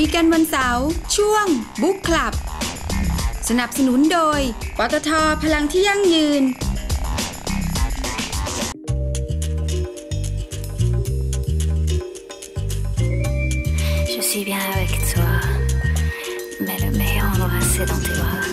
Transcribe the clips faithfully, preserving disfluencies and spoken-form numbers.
ยกันวันเสาร์ช่วงบุ๊กคลับสนับสนุนโดยปตท.พลังที่ยั่งยืน Je suis bien avec toi, mais le meilleur endroit c'est dans tes bras.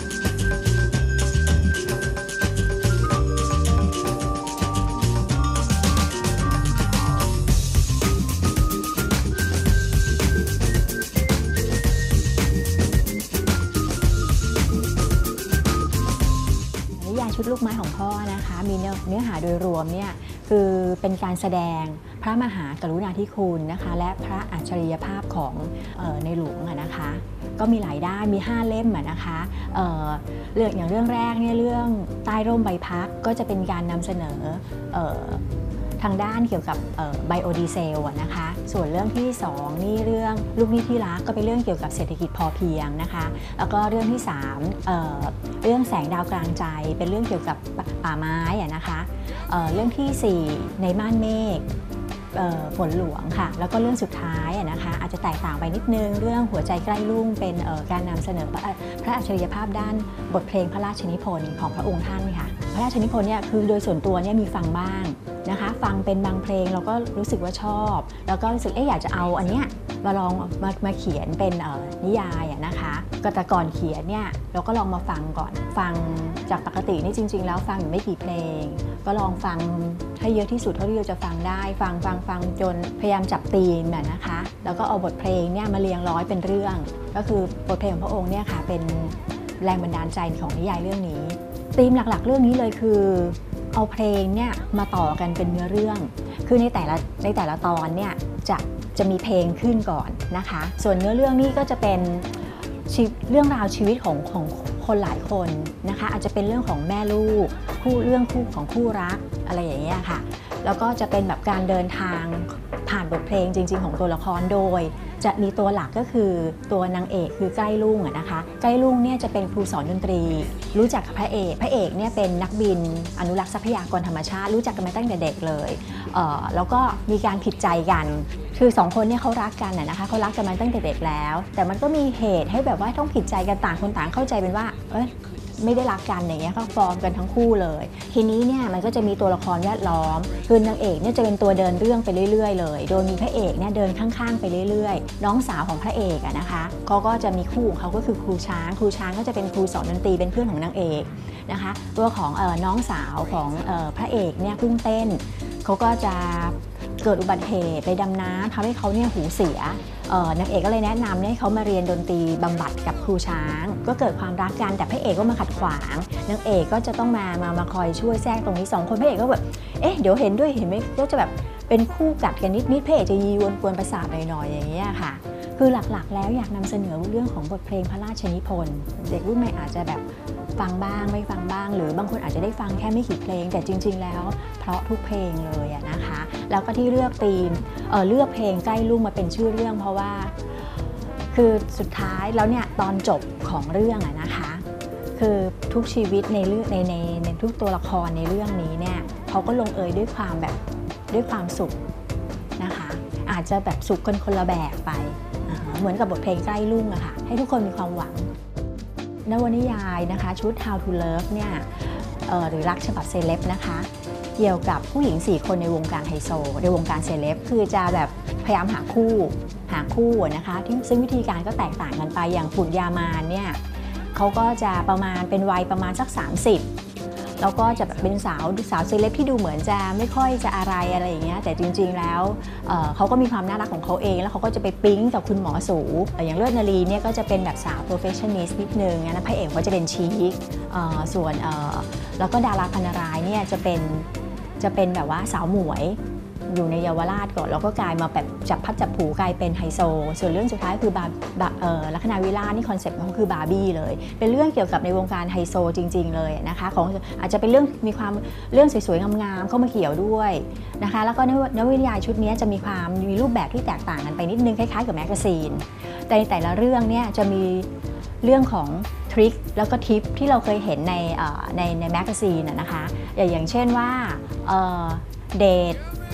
ชุดลูกไม้ของพ่อนะคะมีเนื้อเนื้อหาโดยรวมเนี่ยคือเป็นการแสดงพระมหากรุณาธิคุณนะคะและพระอัจฉริยภาพของเอ่อในหลวงนะคะก็มีหลายด้านมีห้าเล่มนะคะเอ่อเรื่องอย่างเรื่องแรกเนี่ยเรื่องใต้ร่มใบพัดก็จะเป็นการนำเสนอเอ่อทางด้านเกี่ยวกับไบโอดีเซลนะคะส่วนเรื่องที่สองนี่เรื่องลูกหนี้ที่รักก็เป็นเรื่องเกี่ยวกับเศรษฐกิจพอเพียงนะคะแล้วก็เรื่องที่สามเอ่อเรื่องแสงดาวกลางใจเป็นเรื่องเกี่ยวกับป่าไม้นะคะเอ่อเรื่องที่สี่ในม่านเมฆฝนหลวงค่ะแล้วก็เรื่องสุดท้ายนะคะอาจจะแตกต่างไปนิดนึงเรื่องหัวใจใกล้รุ่งเป็นการนำเสนอพระอัจฉริยภาพด้านบทเพลงพระราชนิพนธ์ของพระองค์ท่านค่ะพระราชนิพนธ์เนี่ยคือโดยส่วนตัวเนี่ยมีฟังบ้างนะคะฟังเป็นบางเพลงเราก็รู้สึกว่าชอบแล้วก็รู้สึกเอ๊ะอยากจะเอาอันเนี้ยมาลองมามาเขียนเป็นนิยายนะคะก็แต่ก่อนเขียนเนี่ยเราก็ลองมาฟังก่อนฟังจากปกตินี่จริงๆแล้วฟังอยู่ไม่กี่เพลงก็ลองฟังให้เยอะที่สุดเท่าที่เราจะฟังได้ฟังฟังฟังจนพยายามจับธีมนะคะแล้วก็เอาบทเพลงเนี่ยมาเรียงร้อยเป็นเรื่องก็คือบทเพลงของพระองค์เนี่ยค่ะเป็นแรงบันดาลใจของนิยายเรื่องนี้ธีมหลักๆเรื่องนี้เลยคือเอาเพลงเนี่ยมาต่อกันเป็นเนื้อเรื่องคือในแต่ละในแต่ละตอนเนี่ยจะจะมีเพลงขึ้นก่อนนะคะส่วนเนื้อเรื่องนี้ก็จะเป็นเรื่องราวชีวิตของของคนหลายคนนะคะอาจจะเป็นเรื่องของแม่ลูกคู่เรื่องคู่ของคู่รักอะไรอย่างเงี้ยค่ะแล้วก็จะเป็นแบบการเดินทางผ่านบทเพลงจริงๆของตัวละครโดยจะมีตัวหลักก็คือตัวนางเอกคือใกล้รุ่งนะคะใกล้รุ่งเนี่ยจะเป็นครูสอนดนตรีรู้จักกับพระเอกพระเอกเนี่ยเป็นนักบินอนุรักษ์ทรัพยากรธรรมชาติรู้จักกันมาตั้งแต่เด็กเลยเอ่อแล้วก็มีการผิดใจกันคือสองคนเนี่ยเขารักกันนะคะเขารักกันมาตั้งแต่เด็กแล้วแต่มันก็มีเหตุให้แบบว่าต้องผิดใจกันต่างคนต่างเข้าใจเป็นว่าเอ้ยไม่ได้รักกันอย่างเงี้ยก็ฟอร์มกันทั้งคู่เลยทีนี้เนี่ยมันก็จะมีตัวละครแวดล้อมคือนางเอกเนี่ยจะเป็นตัวเดินเรื่องไปเรื่อยๆเลยโดยมีพระเอกเนี่ยเดินข้างๆไปเรื่อยๆน้องสาวของพระเอกอะนะคะเขาก็จะมีคู่ของเขาก็คือครูช้างครูช้างก็จะเป็นครูสอนดนตรีเป็นเพื่อนของนางเอกนะคะตัวของเอ่อน้องสาวของเอ่อพระเอกเนี่ยพึ่งเต้นเขาก็จะเกิดอุบัติเหตุไปดำน้ำทำให้เขาเนี่ยหูเสียนางเอกก็เลยแนะนำให้เขามาเรียนดนตรีบำบัดกับครูช้างก็เกิดความรักกันแต่พระเอกก็มาขัดขวางนางเอกก็จะต้องมามามาคอยช่วยแทรกตรงนี้สองคนพระเอกก็แบบเอ๊ะเดี๋ยวเห็นด้วยเห็นไหมก็จะแบบเป็นคู่กัดกันนิดนิดพระเอกจะยีวนกวนประสาทหน่อยๆอย่างเงี้ยค่ะคือหลักๆแล้วอยากนำเสนอเรื่องของบทเพลงพระราชนิพนธ์เด็กรุ่นใหม่อาจจะแบบฟังบ้างไม่ฟังบ้างหรือบางคนอาจจะได้ฟังแค่ไม่กี่เพลงแต่จริงๆแล้วเพราะทุกเพลงเลยนะคะแล้วก็ที่เลือกธีม เอ่อ เลือกเพลงใกล้รุ่งมาเป็นชื่อเรื่องเพราะว่าคือสุดท้ายแล้วเนี่ยตอนจบของเรื่องอะนะคะคือทุกชีวิตในเรื่องในในในทุกตัวละครในเรื่องนี้เนี่ยเขาก็ลงเอยด้วยความแบบด้วยความสุขนะคะอาจจะแบบสุขคนคนละแบบไปเหมือนกับบทเพลงใกล้รุ่งอะค่ะให้ทุกคนมีความหวังนวนิยายนะคะชุด How to Love เนี่ยหรือรักฉบับเซเลบนะคะเกี่ยวกับผู้หญิงสี่คนในวงการไฮโซในวงการเซเลบคือจะแบบพยายามหาคู่หาคู่นะคะที่ซึ่งวิธีการก็แตกต่างกันไปอย่างปุญญามานเนี่ยเขาก็จะประมาณเป็นวัยประมาณสักสามสิบแล้วก็จะแบบเป็นสาวสาวเซเลบที่ดูเหมือนจะไม่ค่อยจะอะไรอะไรอย่างเงี้ยแต่จริงๆแล้ว เ, เขาก็มีความน่ารักของเขาเองแล้วเขาก็จะไปปิ๊งกับคุณหมอสูอย่างเลือดนารีเนี่ยก็จะเป็นแบบสาวโปรเฟชชั่นนิสต์นิดนึงนะพระเอกเขาจะเป็นชีคส่วนแล้วก็ดาราพันรายเนี่ยจะเป็นจะเป็นแบบว่าสาวหมวยอยู่ในเยาวราชก่อนแล้วก็กลายมาแบบจับพัดจับผูกลายเป็นไฮโซส่วนเรื่องสุดท้ายคือบาลัคนาวิลานี่คอนเซ็ปต์ของเขาคือบาร์บี้เลยเป็นเรื่องเกี่ยวกับในวงการไฮโซจริงๆเลยนะคะของอาจจะเป็นเรื่องมีความเรื่องสวยๆงามๆเข้ามาเกี่ยวด้วยนะคะแล้วก็นวนิยายชุดนี้จะมีความมีรูปแบบที่แตกต่างกันไปนิดนึงคล้ายๆกับแมกกาซีนแต่ในแต่ละเรื่องเนี่ยจะมีเรื่องของทริคแล้วก็ทิปที่เราเคยเห็นในในในแมกกาซีนนะคะอย่างเช่นว่าเดท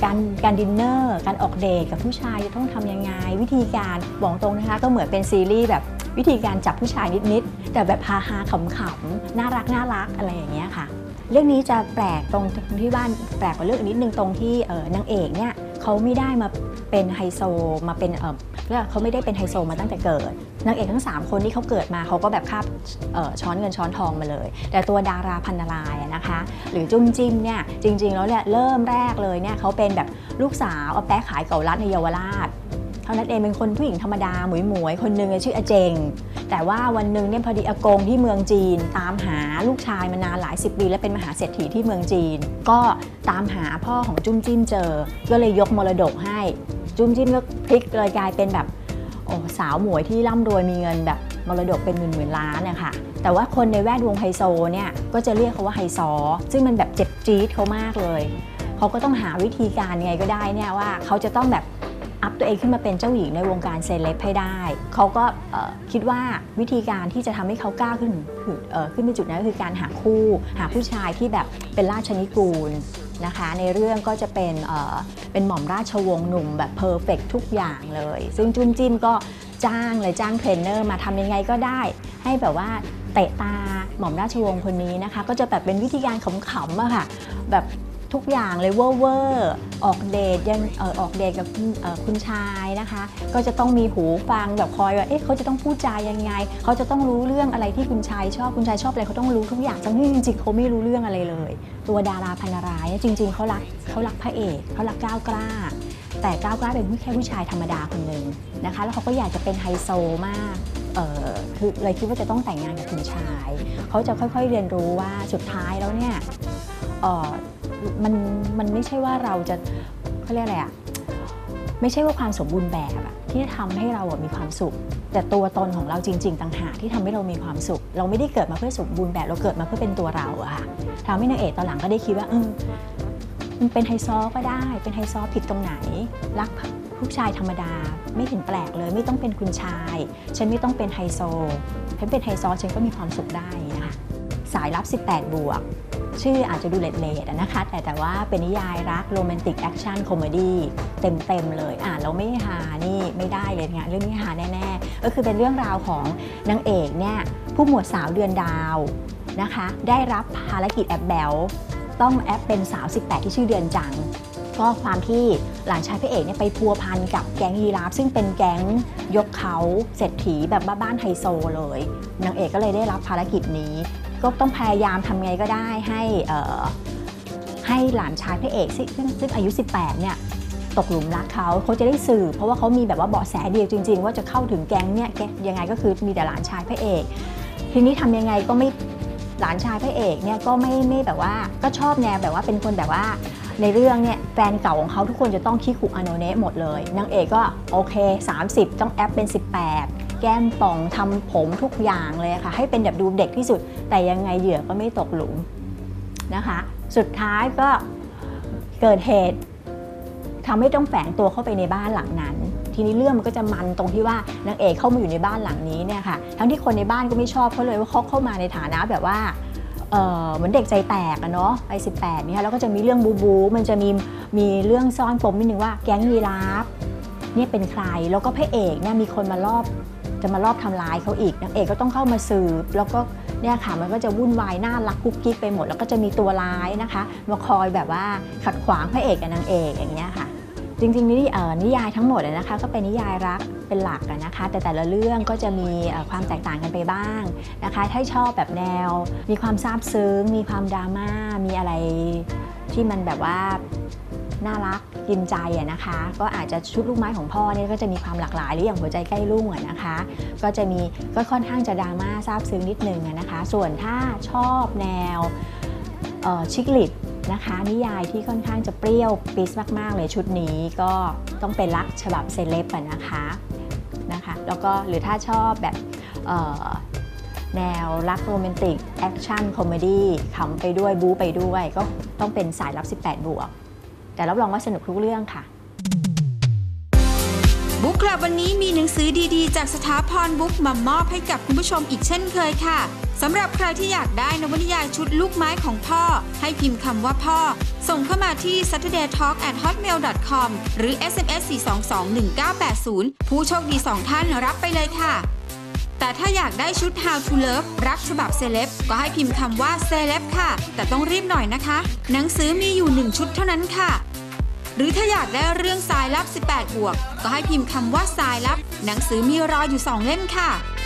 การการดินเนอร์การออกเดทกับผู้ชายจะต้องทำยังไงวิธีการบอกตรงนะคะก็เหมือนเป็นซีรีส์แบบวิธีการจับผู้ชายนิดๆแต่แบบฮาฮาขำๆน่ารักน่ารักอะไรอย่างเงี้ยค่ะเรื่องนี้จะแปลกตรงที่บ้านแปลกกว่าเรื่องนิดนึงตรงที่เออนางเอกเนี่ยเขาไม่ได้มาเป็นไฮโซมาเป็นเออเขาไม่ได้เป็นไฮโซมาตั้งแต่เกิดนางเอกทั้งสามคนที่เขาเกิดมาเขาก็แบบคาบช้อนเงินช้อนทองมาเลยแต่ตัวดาราพันนารายนะคะหรือจุ้มจิ้มเนี่ยจริงๆแล้วเนี่ยเริ่มแรกเลยเนี่ยเขาเป็นแบบลูกสาวเอาแป๊ะขายเก่ารัดในเยาวราชเท่านั้นเองเป็นคนผู้หญิงธรรมดาหมวยหมวยคนหนึ่งชื่ออาเจงแต่ว่าวันหนึ่งเนี่ยพอดีอากงที่เมืองจีนตามหาลูกชายมานานหลายสิบปีและเป็นมหาเศรษฐีที่เมืองจีนก็ตามหาพ่อของจุ้มจิ้มเจอก็เลยยกมรดกให้จุ้มจิ้มก็พลิกเลยกลายเป็นแบบโอ้สาวหมวยที่ร่ำรวยมีเงินแบบมรดกเป็นหมื่นหมื่นล้านนะคะแต่ว่าคนในแวดวงไฮโซเนี่ยก็จะเรียกเขาว่าไฮซอซึ่งมันแบบเจ็บจี๊ดเขามากเลยเขาก็ต้องหาวิธีการยังไงก็ได้เนี่ยว่าเขาจะต้องแบบอัพตัวเองขึ้นมาเป็นเจ้าหญิงในวงการเซเลบให้ได้เขาก็คิดว่าวิธีการที่จะทำให้เขาก้าวขึ้นขึ้นไปจุดนั้นก็คือการหาคู่หาผู้ชายที่แบบเป็นราชนิกูลนะคะในเรื่องก็จะเป็นเป็นหม่อมราชวงศ์หนุ่มแบบเพอร์เฟกต์ทุกอย่างเลยซึ่งจุ้มจิ้มก็จ้างเลยจ้างเทรนเนอร์มาทำยังไงก็ได้ให้แบบว่าเตะตาหม่อมราชวงศ์คนนี้นะคะก็จะแบบเป็นวิธีการขำๆอะค่ะแบบทุกอย่างเลยเวอร์เวอร์ออกเดทยังเออออกเดทกับคุณชายนะคะก็จะต้องมีหูฟังแบบคอยว่าเอ๊ะเขาจะต้องพูดจายังไงเขาจะต้องรู้เรื่องอะไรที่คุณชายชอบคุณชายชอบอะไรเขาต้องรู้ทุกอย่างทั้งที่จริงๆเขาไม่รู้เรื่องอะไรเลยตัวดาราพันนารายจริงๆเขารักเขารักพระเอกเขารักก้าวกล้าแต่ก้าวกล้าเป็นแค่ผู้ชายธรรมดาคนหนึ่งนะคะแล้วเขาก็อยากจะเป็นไฮโซมากเออคือเลยคิดว่าจะต้องแต่งงานกับคุณชายเขาจะค่อยๆเรียนรู้ว่าสุดท้ายแล้วเนี่ยเออมันมันไม่ใช่ว่าเราจะเขาเรียกอะไรอะไม่ใช่ว่าความสมบูรณ์แบบอะที่จะทำให้เราอะมีความสุขแต่ตัวตนของเราจริงๆต่างหากที่ทำให้เรามีความสุขเราไม่ได้เกิดมาเพื่อสมบูรณ์แบบเราเกิดมาเพื่อเป็นตัวเราอะค่ะทำให้นางเอกตอนหลังก็ได้คิดว่าเออมันเป็นไฮโซก็ได้เป็นไฮโซผิดตรงไหนรักผู้ชายธรรมดาไม่เห็นแปลกเลยไม่ต้องเป็นคุณชายฉันไม่ต้องเป็นไฮโซฉันเป็นไฮโซฉันก็มีความสุขได้นะคะสายลับสิบแปดบวกชื่ออาจจะดูเลดๆนะคะแต่แต่ว่าเป็นนิยายรักโรแมนติกแอคชั่นคอมเมดี้เต็มๆเลยอ่านแล้วไม่หานี่ไม่ได้เลยงานเรื่องนี้หาแน่ๆก็คือเป็นเรื่องราวของนางเอกเนี่ยผู้หมวดสาวเดือนดาวนะคะได้รับภารกิจแอบแบลต้องแอปเป็นสาวสิบแปดที่ชื่อเดือนจังก็ความที่หลานชายพระเอกเนี่ยไปพัวพันกับแก๊งยีราฟซึ่งเป็นแก๊งยกเขาเศรษฐีแบบบ้านไฮโซเลยนางเอกก็เลยได้รับภารกิจนี้ก็ต้องพยายามทำไงก็ได้ให้ให้หลานชายพระเอกซึ่งซึ่งอายุสิบแปดเนี่ยตกหลุมรักเขาเขาจะได้สืบเพราะว่าเขามีแบบว่าเบาะแสเดียวจริงๆว่าจะเข้าถึงแก๊งเนี่ยยังไงก็คือมีแต่หลานชายพระเอกทีนี้ทำยังไงก็ไม่หลานชายพระเอกเนี่ยก็ไม่ไม่แบบว่าก็ชอบแนวแบบว่าเป็นคนแบบว่าในเรื่องเนี่ยแฟนเก่าของเขาทุกคนจะต้องขี้ขู่อโนเนะหมดเลยนางเอกก็โอเคสามสิบต้องแอปเป็นสิบแปดแก้มป่องทำผมทุกอย่างเลยค่ะให้เป็นแบบดูเด็กที่สุดแต่ยังไงเหยื่อก็ไม่ตกหลุมนะคะสุดท้ายก็เกิดเหตุทำให้ต้องแฝงตัวเข้าไปในบ้านหลังนั้นทีนี้เรื่องมันก็จะมันตรงที่ว่านางเอกเข้ามาอยู่ในบ้านหลังนี้เนี่ยค่ะทั้งที่คนในบ้านก็ไม่ชอบเขาเลยว่าเขาเข้ามาในฐานะแบบว่าเออเหมือนเด็กใจแตกอะเนาะไอ้สิบแปดนี่ค่ะแล้วก็จะมีเรื่องบูบูมันจะมีมีเรื่องซ่อนปมนิดนึงว่าแก๊งยีราฟเนี่ยเป็นใครแล้วก็พระเอกเนี่ยมีคนมารอบจะมารอบทำร้ายเขาอีกนางเอกก็ต้องเข้ามาสืบแล้วก็เนี่ยค่ะมันก็จะวุ่นวายน่ารักกุ๊กกิ๊กไปหมดแล้วก็จะมีตัวร้ายนะคะมาคอยแบบว่าขัดขวางพระเอกกับนางเอกอย่างเงี้ยค่ะจริงๆนี่นิยายทั้งหมดนะคะก็เป็นนิยายรักเป็นหลักนะคะแต่แต่ละเรื่องก็จะมีความแตกต่างกันไปบ้างนะคะถ้าชอบแบบแนวมีความซาบซึ้งมีความดราม่ามีอะไรที่มันแบบว่าน่ารักกินใจอะนะคะก็อาจจะชุดลูกไม้ของพ่อเนี่ยก็จะมีความหลากหลายหรืออย่างหัวใจใกล้รุ่งอะนะคะก็จะมีก็ค่อนข้างจะดราม่าซาบซึ้งนิดนึงนะคะส่วนถ้าชอบแนวชิคลิตนะคะนิยายที่ค่อนข้างจะเปรี้ยวปิ๊สมากๆเลยชุดนี้ก็ต้องเป็นรักฉบับเซเลบอะนะคะนะคะแล้วก็หรือถ้าชอบแบบแนวรักโรแมนติกแอคชั่นคอมเมดี้ขำไปด้วยบู๊ไปด้วยก็ต้องเป็นสายลับสิบแปดบวกแต่รับรองว่าสนุกทุกเรื่องค่ะบุ๊กคลับวันนี้มีหนังสือดีๆจากสถาพรบุ๊กมามอบให้กับคุณผู้ชมอีกเช่นเคยค่ะสำหรับใครที่อยากได้นวนิยายชุดลูกไม้ของพ่อให้พิมพ์คำว่าพ่อส่งเข้ามาที่ ซัตเตอร์เดย์ทอล์ก แอท ฮอตเมล ดอท คอม หรือ เอส เอ็ม เอส สี่ สอง สอง หนึ่ง เก้า แปด ศูนย์ ผู้โชคดีสองท่านรับไปเลยค่ะแต่ถ้าอยากได้ชุด How to Love รักฉบับเซเลบก็ให้พิมพ์คำว่าเซเลบค่ะแต่ต้องรีบหน่อยนะคะหนังสือมีอยู่หนึ่งชุดเท่านั้นค่ะหรือถ้าอยากได้เรื่องสายลับสิบแปดบวกก็ให้พิมพ์คำว่าสายลับหนังสือมีรออยู่สองเล่มค่ะ